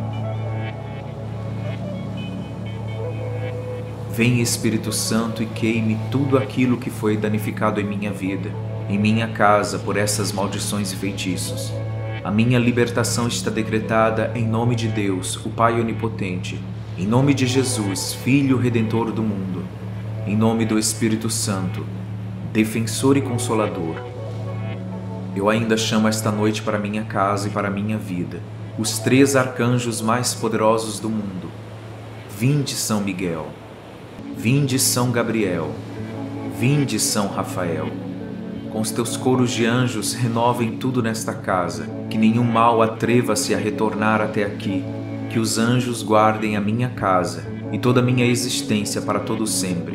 Vem, Espírito Santo, e queime tudo aquilo que foi danificado em minha vida, em minha casa, por essas maldições e feitiços. A minha libertação está decretada em nome de Deus, o Pai Onipotente, em nome de Jesus, Filho Redentor do mundo, em nome do Espírito Santo, Defensor e Consolador. Eu ainda chamo esta noite para minha casa e para minha vida os 3 arcanjos mais poderosos do mundo. Vinde, São Miguel. Vinde, São Gabriel. Vinde, São Rafael. Com os teus coros de anjos, renovem tudo nesta casa, que nenhum mal atreva-se a retornar até aqui, que os anjos guardem a minha casa e toda a minha existência para todo sempre.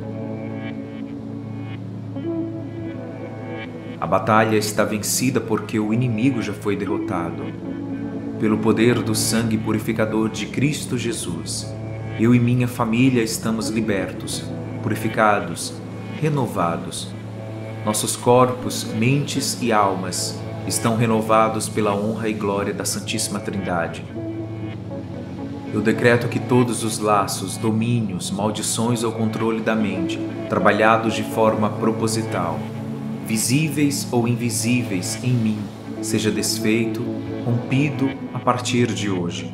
A batalha está vencida porque o inimigo já foi derrotado. Pelo poder do sangue purificador de Cristo Jesus, eu e minha família estamos libertos, purificados, renovados. Nossos corpos, mentes e almas estão renovados pela honra e glória da Santíssima Trindade. Eu decreto que todos os laços, domínios, maldições ou controle da mente, trabalhados de forma proposital, visíveis ou invisíveis em mim, seja desfeito, rompido a partir de hoje.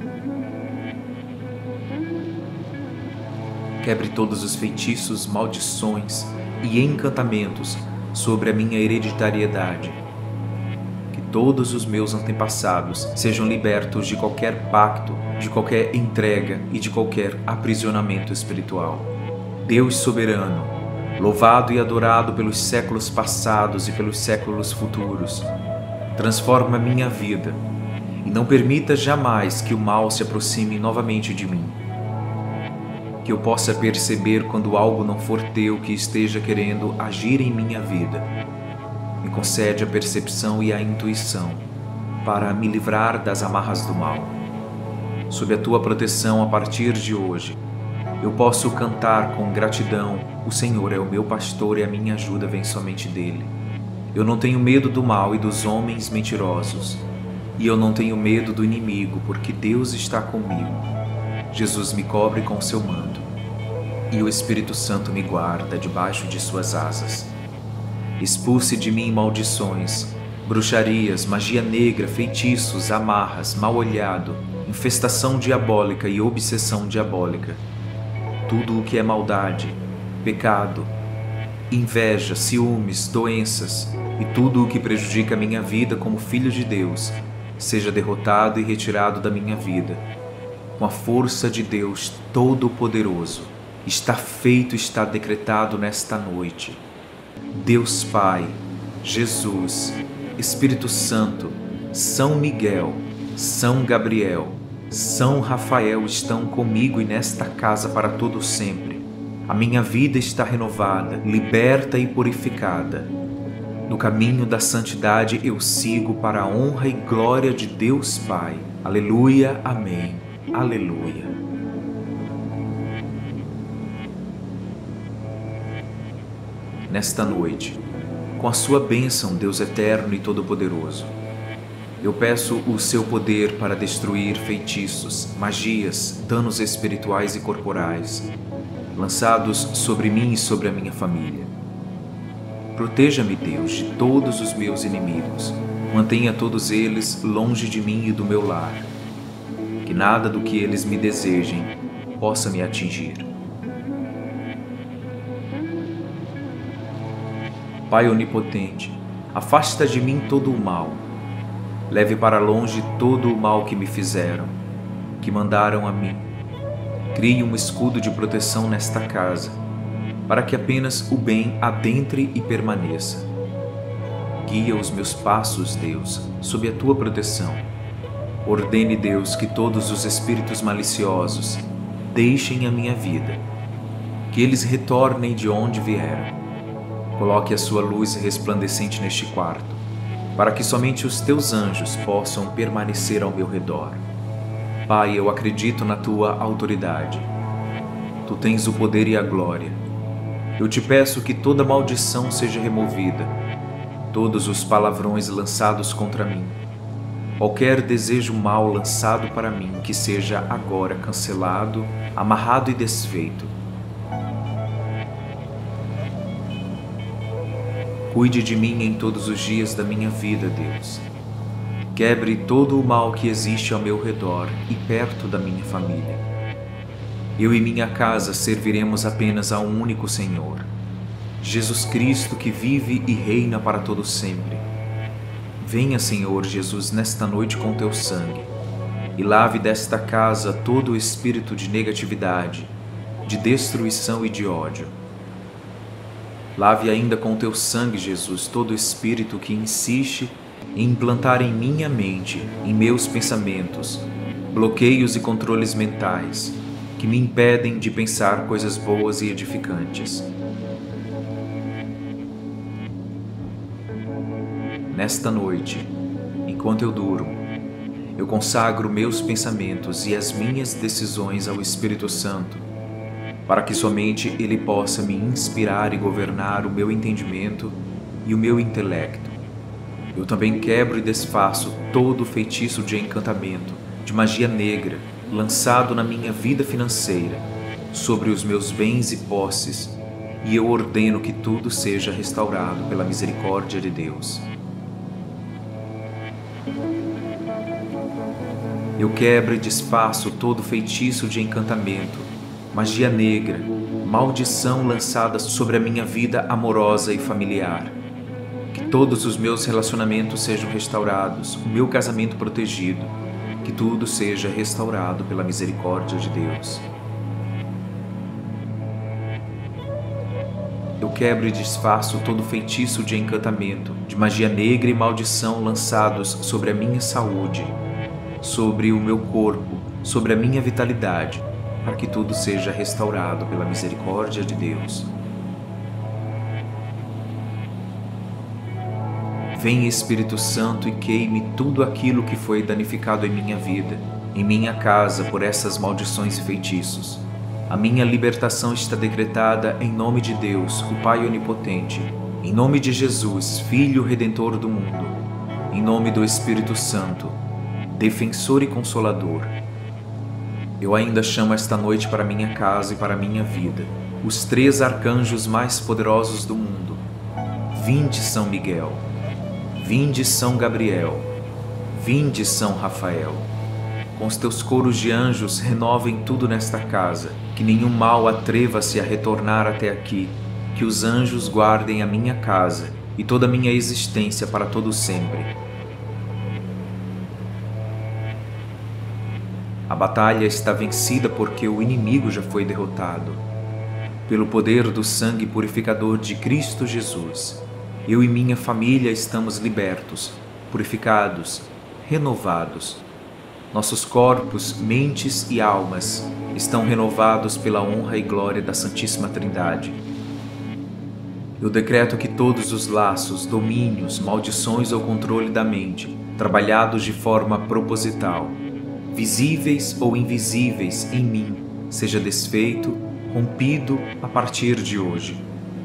Quebre todos os feitiços, maldições e encantamentos sobre a minha hereditariedade. Que todos os meus antepassados sejam libertos de qualquer pacto, de qualquer entrega e de qualquer aprisionamento espiritual. Deus soberano, louvado e adorado pelos séculos passados e pelos séculos futuros, transforma minha vida e não permita jamais que o mal se aproxime novamente de mim. Que eu possa perceber quando algo não for teu que esteja querendo agir em minha vida. Me concede a percepção e a intuição para me livrar das amarras do mal. Sob a tua proteção a partir de hoje, eu posso cantar com gratidão: o Senhor é o meu pastor e a minha ajuda vem somente dele. Eu não tenho medo do mal e dos homens mentirosos, e eu não tenho medo do inimigo, porque Deus está comigo. Jesus me cobre com seu manto, e o Espírito Santo me guarda debaixo de suas asas. Expulse de mim maldições, bruxarias, magia negra, feitiços, amarras, mal-olhado, infestação diabólica e obsessão diabólica. Tudo o que é maldade, pecado, inveja, ciúmes, doenças e tudo o que prejudica a minha vida como filho de Deus, seja derrotado e retirado da minha vida. Com a força de Deus Todo-Poderoso, está feito, está decretado nesta noite. Deus Pai, Jesus, Espírito Santo, São Miguel, São Gabriel, São Rafael estão comigo e nesta casa para todo sempre. A minha vida está renovada, liberta e purificada. No caminho da santidade eu sigo para a honra e glória de Deus Pai. Aleluia, amém. Aleluia. Nesta noite, com a sua bênção, Deus eterno e todo-poderoso, eu peço o seu poder para destruir feitiços, magias, danos espirituais e corporais, lançados sobre mim e sobre a minha família. Proteja-me, Deus, de todos os meus inimigos. Mantenha todos eles longe de mim e do meu lar. Que nada do que eles me desejem possa me atingir. Pai onipotente, afasta de mim todo o mal. Leve para longe todo o mal que me fizeram, que mandaram a mim. Crie um escudo de proteção nesta casa, para que apenas o bem adentre e permaneça. Guia os meus passos, Deus, sob a tua proteção. Ordene, Deus, que todos os espíritos maliciosos, deixem a minha vida, que eles retornem de onde vieram. Coloque a sua luz resplandecente neste quarto, para que somente os teus anjos possam permanecer ao meu redor. Pai, eu acredito na tua autoridade. Tu tens o poder e a glória. Eu te peço que toda maldição seja removida, todos os palavrões lançados contra mim, qualquer desejo mau lançado para mim, que seja agora cancelado, amarrado e desfeito. Cuide de mim em todos os dias da minha vida, Deus. Quebre todo o mal que existe ao meu redor e perto da minha família. Eu e minha casa serviremos apenas a um único Senhor, Jesus Cristo, que vive e reina para todo sempre. Venha, Senhor Jesus, nesta noite com teu sangue e lave desta casa todo o espírito de negatividade, de destruição e de ódio. Lave ainda com teu sangue, Jesus, todo espírito que insiste em implantar em minha mente, em meus pensamentos, bloqueios e controles mentais que me impedem de pensar coisas boas e edificantes. Nesta noite, enquanto eu durmo, eu consagro meus pensamentos e as minhas decisões ao Espírito Santo, para que somente Ele possa me inspirar e governar o meu entendimento e o meu intelecto. Eu também quebro e desfaço todo feitiço de encantamento, de magia negra, lançado na minha vida financeira, sobre os meus bens e posses, e eu ordeno que tudo seja restaurado pela misericórdia de Deus. Eu quebro e desfaço todo feitiço de encantamento, magia negra, maldição lançada sobre a minha vida amorosa e familiar. Que todos os meus relacionamentos sejam restaurados, o meu casamento protegido, que tudo seja restaurado pela misericórdia de Deus. Eu quebro e desfaço todo feitiço de encantamento, de magia negra e maldição lançados sobre a minha saúde, sobre o meu corpo, sobre a minha vitalidade, para que tudo seja restaurado pela misericórdia de Deus. Vem, Espírito Santo, e queime tudo aquilo que foi danificado em minha vida, em minha casa, por essas maldições e feitiços. A minha libertação está decretada em nome de Deus, o Pai Onipotente, em nome de Jesus, Filho Redentor do mundo, em nome do Espírito Santo, Defensor e Consolador. Eu ainda chamo esta noite para minha casa e para minha vida os 3 arcanjos mais poderosos do mundo. Vinde, São Miguel. Vinde, São Gabriel. Vinde, São Rafael. Com os teus coros de anjos, renovem tudo nesta casa, que nenhum mal atreva-se a retornar até aqui, que os anjos guardem a minha casa e toda a minha existência para todo sempre. A batalha está vencida porque o inimigo já foi derrotado. Pelo poder do sangue purificador de Cristo Jesus, eu e minha família estamos libertos, purificados, renovados. Nossos corpos, mentes e almas estão renovados pela honra e glória da Santíssima Trindade. Eu decreto que todos os laços, domínios, maldições ou controle da mente, trabalhados de forma proposital, visíveis ou invisíveis em mim, seja desfeito, rompido a partir de hoje.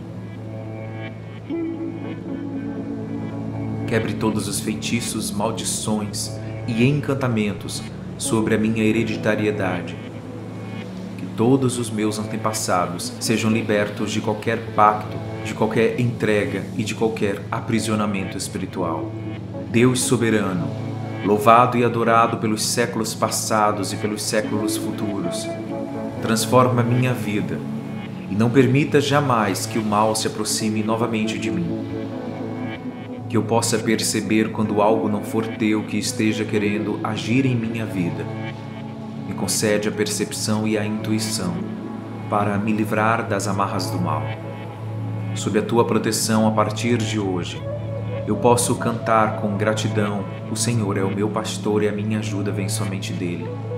Quebre todos os feitiços, maldições e encantamentos sobre a minha hereditariedade. Que todos os meus antepassados sejam libertos de qualquer pacto, de qualquer entrega e de qualquer aprisionamento espiritual. Deus soberano, louvado e adorado pelos séculos passados e pelos séculos futuros, transforma minha vida e não permita jamais que o mal se aproxime novamente de mim. Que eu possa perceber quando algo não for teu que esteja querendo agir em minha vida. Me concede a percepção e a intuição para me livrar das amarras do mal. Sob a tua proteção a partir de hoje, eu posso cantar com gratidão: o Senhor é o meu pastor e a minha ajuda vem somente dele.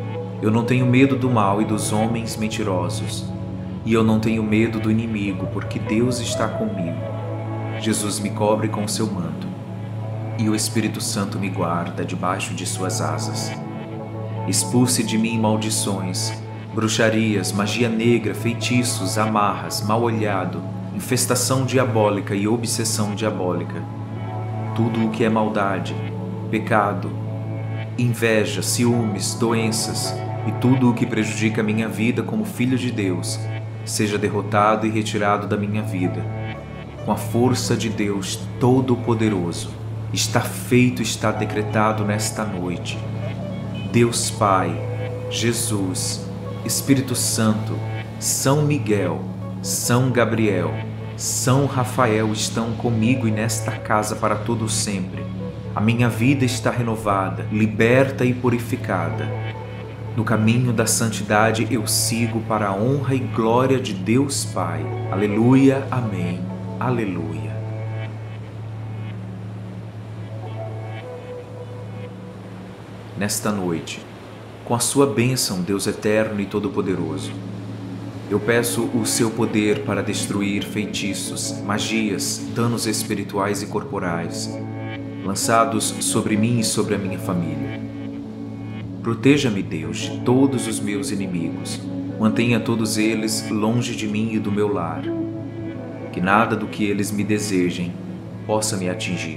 Eu não tenho medo do mal e dos homens mentirosos. E eu não tenho medo do inimigo, porque Deus está comigo. Jesus me cobre com o seu manto, e o Espírito Santo me guarda debaixo de suas asas. Expulse de mim maldições, bruxarias, magia negra, feitiços, amarras, mal-olhado, infestação diabólica e obsessão diabólica. Tudo o que é maldade, pecado, inveja, ciúmes, doenças e tudo o que prejudica a minha vida como filho de Deus, seja derrotado e retirado da minha vida. Com a força de Deus Todo-Poderoso, está feito, está decretado nesta noite. Deus Pai, Jesus, Espírito Santo, São Miguel, São Gabriel, São Rafael estão comigo e nesta casa para todo sempre. A minha vida está renovada, liberta e purificada. No caminho da santidade eu sigo para a honra e glória de Deus Pai. Aleluia, amém, aleluia. Nesta noite, com a sua bênção, Deus eterno e todo-poderoso, eu peço o seu poder para destruir feitiços, magias, danos espirituais e corporais, lançados sobre mim e sobre a minha família. Proteja-me, Deus, de todos os meus inimigos. Mantenha todos eles longe de mim e do meu lar. Que nada do que eles me desejem possa me atingir.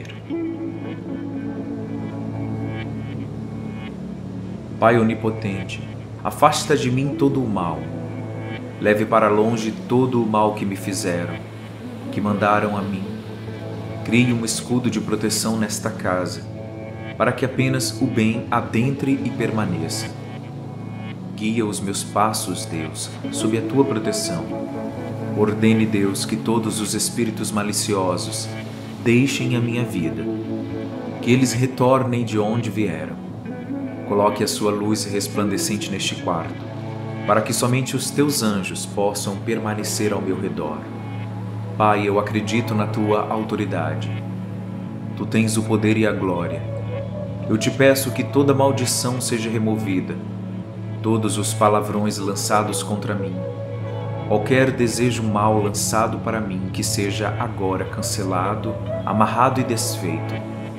Pai onipotente, afasta de mim todo o mal. Leve para longe todo o mal que me fizeram, que mandaram a mim. Crie um escudo de proteção nesta casa, para que apenas o bem adentre e permaneça. Guia os meus passos, Deus, sob a tua proteção. Ordene, Deus, que todos os espíritos maliciosos deixem a minha vida, que eles retornem de onde vieram. Coloque a sua luz resplandecente neste quarto, para que somente os teus anjos possam permanecer ao meu redor. Pai, eu acredito na tua autoridade. Tu tens o poder e a glória. Eu te peço que toda maldição seja removida, todos os palavrões lançados contra mim, qualquer desejo mau lançado para mim, que seja agora cancelado, amarrado e desfeito.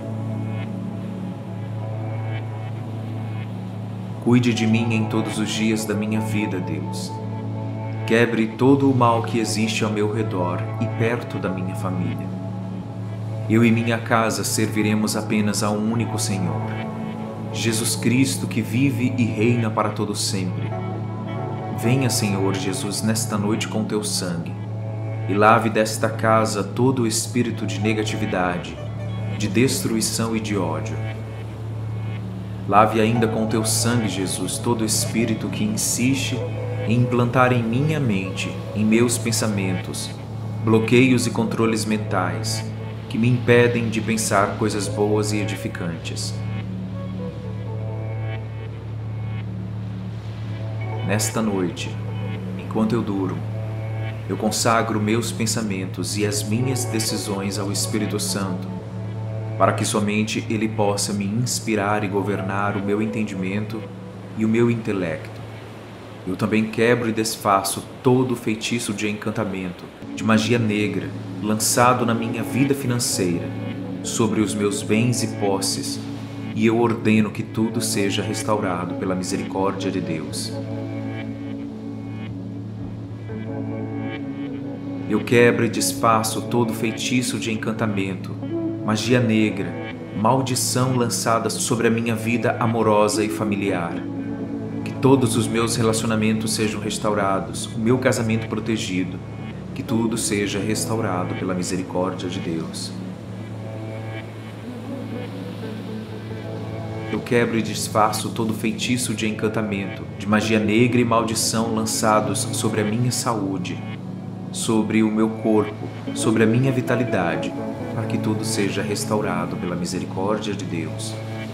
Cuide de mim em todos os dias da minha vida, Deus. Quebre todo o mal que existe ao meu redor e perto da minha família. Eu e minha casa serviremos apenas a um único Senhor, Jesus Cristo, que vive e reina para todo sempre. Venha, Senhor Jesus, nesta noite com teu sangue e lave desta casa todo o espírito de negatividade, de destruição e de ódio. Lave ainda com teu sangue, Jesus, todo espírito que insiste em implantar em minha mente, em meus pensamentos, bloqueios e controles mentais que me impedem de pensar coisas boas e edificantes. Nesta noite, enquanto eu durmo, eu consagro meus pensamentos e as minhas decisões ao Espírito Santo, para que somente Ele possa me inspirar e governar o meu entendimento e o meu intelecto. Eu também quebro e desfaço todo feitiço de encantamento, de magia negra, lançado na minha vida financeira, sobre os meus bens e posses, e eu ordeno que tudo seja restaurado pela misericórdia de Deus. Eu quebro e desfaço todo feitiço de encantamento, magia negra, maldição lançada sobre a minha vida amorosa e familiar. Que todos os meus relacionamentos sejam restaurados, o meu casamento protegido, que tudo seja restaurado pela misericórdia de Deus. Eu quebro e desfaço todo feitiço de encantamento, de magia negra e maldição lançados sobre a minha saúde, sobre o meu corpo, sobre a minha vitalidade, para que tudo seja restaurado pela misericórdia de Deus.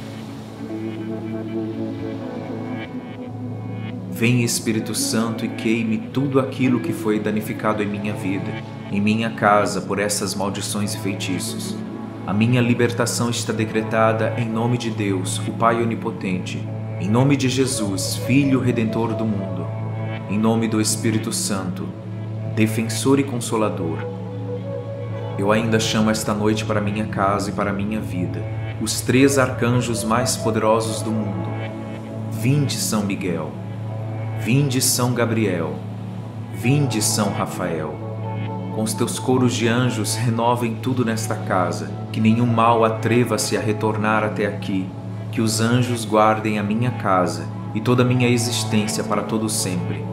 Vem, Espírito Santo, e queime tudo aquilo que foi danificado em minha vida, em minha casa, por essas maldições e feitiços. A minha libertação está decretada em nome de Deus, o Pai Onipotente, Em nome de Jesus, Filho Redentor do mundo, em nome do Espírito Santo, Defensor e Consolador, eu ainda chamo esta noite para minha casa e para minha vida os 3 arcanjos mais poderosos do mundo. Vinde, São Miguel. Vinde, São Gabriel. Vinde, São Rafael. Com os teus coros de anjos, renovem tudo nesta casa, que nenhum mal atreva-se a retornar até aqui, que os anjos guardem a minha casa e toda a minha existência para todo sempre.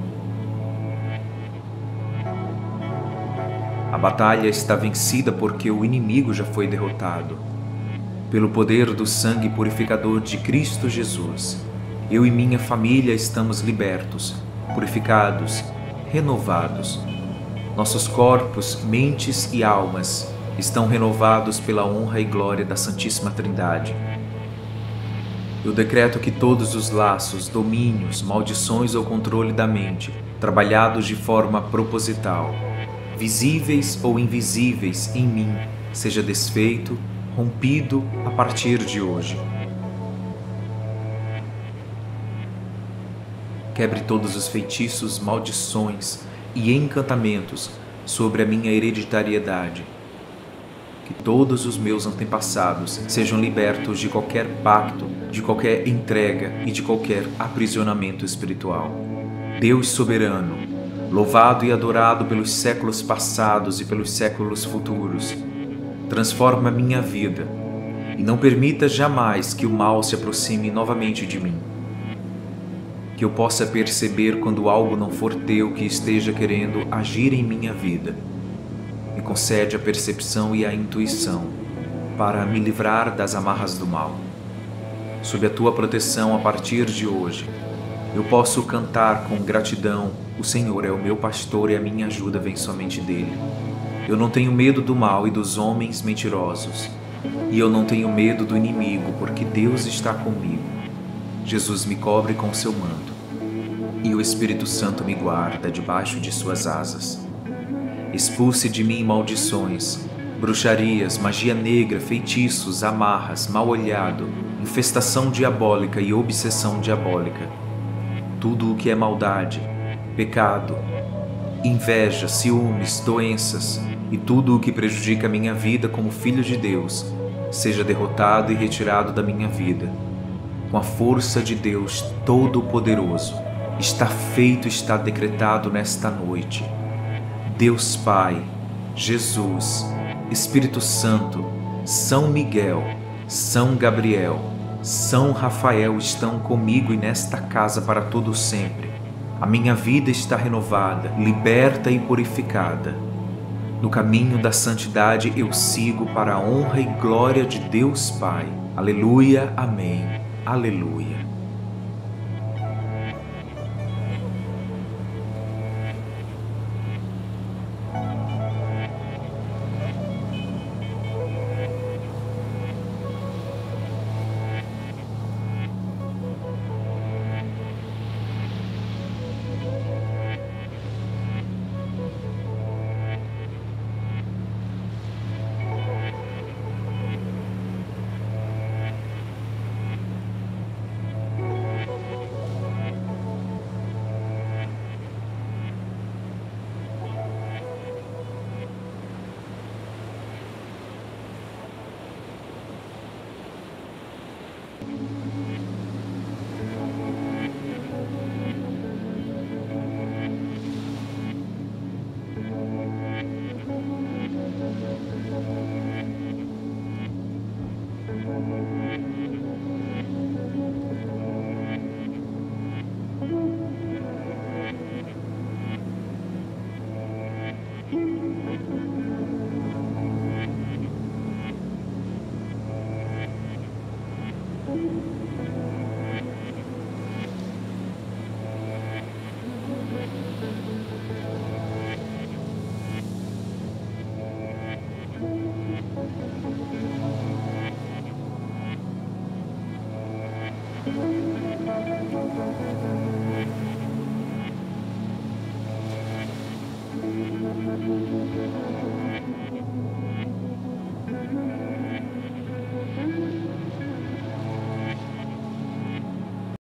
A batalha está vencida porque o inimigo já foi derrotado. Pelo poder do sangue purificador de Cristo Jesus, eu e minha família estamos libertos, purificados, renovados. Nossos corpos, mentes e almas estão renovados pela honra e glória da Santíssima Trindade. Eu decreto que todos os laços, domínios, maldições ou controle da mente, trabalhados de forma proposital, visíveis ou invisíveis em mim, seja desfeito, rompido a partir de hoje. Quebre todos os feitiços, maldições e encantamentos sobre a minha hereditariedade. Que todos os meus antepassados sejam libertos de qualquer pacto, de qualquer entrega e de qualquer aprisionamento espiritual. Deus soberano, louvado e adorado pelos séculos passados e pelos séculos futuros, transforma minha vida e não permita jamais que o mal se aproxime novamente de mim. Que eu possa perceber quando algo não for teu que esteja querendo agir em minha vida. Me concede a percepção e a intuição para me livrar das amarras do mal. Sob a tua proteção a partir de hoje, eu posso cantar com gratidão: o Senhor é o meu pastor e a minha ajuda vem somente dele. Eu não tenho medo do mal e dos homens mentirosos, e eu não tenho medo do inimigo, porque Deus está comigo. Jesus me cobre com seu manto, e o Espírito Santo me guarda debaixo de suas asas. Expulse de mim maldições, bruxarias, magia negra, feitiços, amarras, mal-olhado, infestação diabólica e obsessão diabólica. Tudo o que é maldade, pecado, inveja, ciúmes, doenças e tudo o que prejudica a minha vida como filho de Deus, seja derrotado e retirado da minha vida. Com a força de Deus Todo-Poderoso, está feito, está decretado nesta noite. Deus Pai, Jesus, Espírito Santo, São Miguel, São Gabriel, São Rafael estão comigo e nesta casa para todo sempre. A minha vida está renovada, liberta e purificada. No caminho da santidade eu sigo para a honra e glória de Deus Pai. Aleluia, amém, aleluia.